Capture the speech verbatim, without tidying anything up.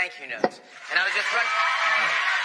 thank you note. And I was just running...